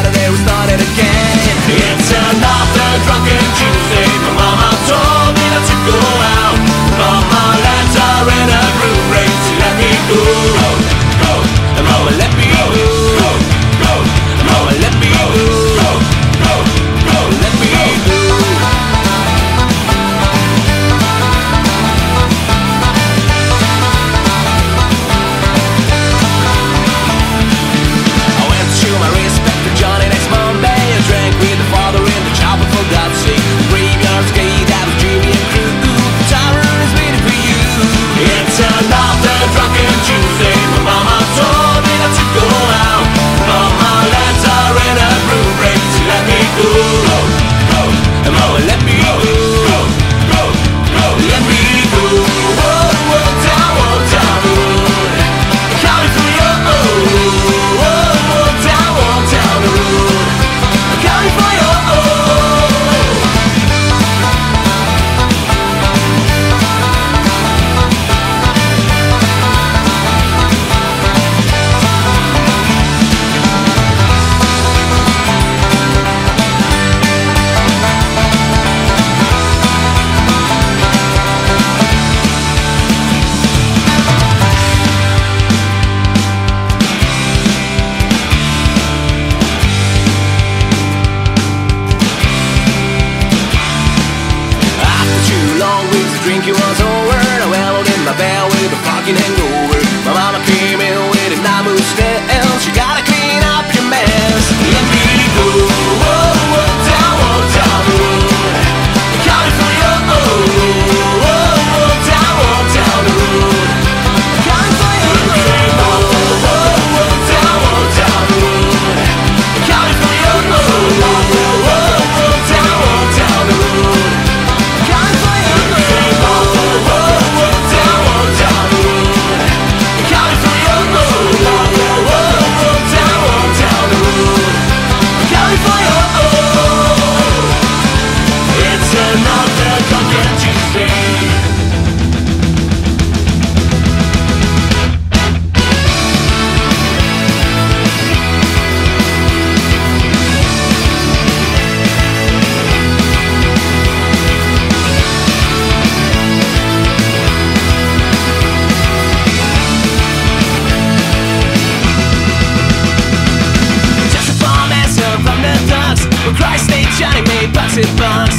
Saturday we started again. It's another drunken Tuesday. My mama told me not to go out, but my lands are in a groove break. So let me go, go, and mama let me go, go, and mama let me go, go, let me go. I went to show my respect to Johnny next Monday. I drank with the father in the chopper, for God's sake. Graveyard's gate, that was Jimmy and crew. The tower is waiting for you. It's another drunken Tuesday. My mama told me not to go out, but my lands are in a groove break. So let me go, go, and mama let me go, go, let me go. Whoa, down road, coming for you. Whoa, down the road, coming for you. Drinking was over, I welled in my bell with a fucking hangover. My mama came in with a Namu style. She gotta clean up your mess. Let me go, down the road, coming for you. Down the road, coming for you. Down the road, coming for you. Down the road, coming for you. It's another drunken Tuesday. Just a bomb answer from the ducks. Well, Christ ain't Johnny made bucks and bucks.